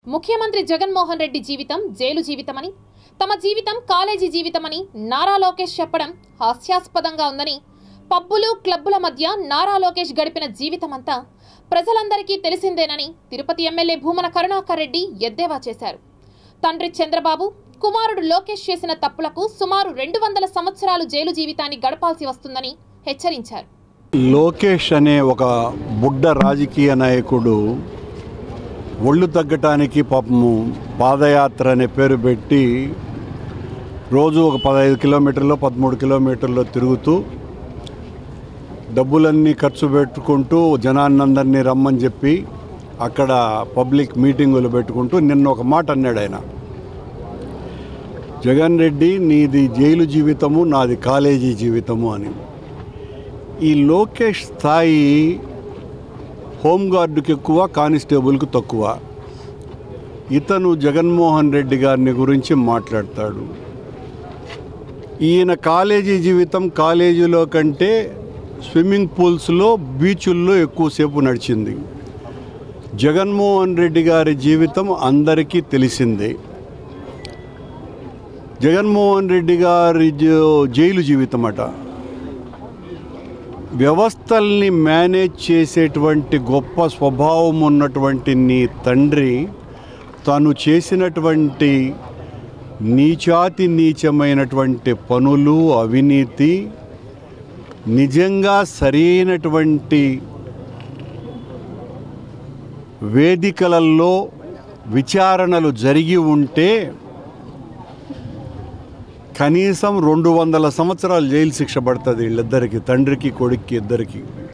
ముఖ్యమంత్రి జగన్మోహన్ రెడ్డి జీవితం జైలు జీవితమని, తమ జీవితం కాలేజీ జీవితమని నారా లోకేష్ చెప్పడం హాస్యాస్పదంగా ఉందని, పబ్బులు క్లబ్బుల మధ్య నారా లోకేష్ గడిపిన జీవితమంతా ప్రజలందరికీ తెలిసిందేనని తిరుపతి ఎమ్మెల్యే భూమన కరుణాకర్ రెడ్డి ఎద్దేవా చేశారు. తండ్రి చంద్రబాబు, కుమారుడు లోకేష్ చేసిన తప్పులకు సుమారు 200 సంవత్సరాలు జైలు జీవితాన్ని గడపాల్సి వస్తుందని హెచ్చరించారు. లోకేష్ అనే ఒక బుడ్డ రాజకీయ నాయకుడు ఒళ్ళు తగ్గటానికి పాపము పాదయాత్ర అనే పేరు పెట్టి రోజు ఒక 15 కిలోమీటర్లు 13 కిలోమీటర్లు తిరుగుతూ డబ్బులన్నీ ఖర్చు పెట్టుకుంటూ జనాన్నందరినీ రమ్మని చెప్పి అక్కడ పబ్లిక్ మీటింగులు పెట్టుకుంటూ నిన్న ఒక మాట అన్నాడు ఆయన, జగన్ రెడ్డి నీది జైలు జీవితము నాది కాలేజీ జీవితము అని. ఈ లోకేష్ స్థాయి హోంగార్డుకి ఎక్కువ, కానిస్టేబుల్కి తక్కువ. ఇతను జగన్మోహన్ రెడ్డి గారిని గురించి మాట్లాడతాడు. ఈయన కాలేజీ జీవితం కాలేజీలో కంటే స్విమ్మింగ్ పూల్స్లో బీచుల్లో ఎక్కువసేపు నడిచింది. జగన్మోహన్ రెడ్డి గారి జీవితం అందరికీ తెలిసిందే. జగన్మోహన్ రెడ్డి గారి జైలు జీవితం అట. వ్యవస్థల్ని మేనేజ్ చేసేటువంటి గొప్ప స్వభావం ఉన్నటువంటి నీ తండ్రి తను చేసినటువంటి నీచాతి నీచమైనటువంటి పనులు, అవినీతి నిజంగా సరైనటువంటి వేదికలలో విచారణలు జరిగి ఉంటే కనీసం 200 సంవత్సరాలు జైలు శిక్ష పడుతుంది వీళ్ళిద్దరికి, తండ్రికి కొడుక్కి ఇద్దరికి.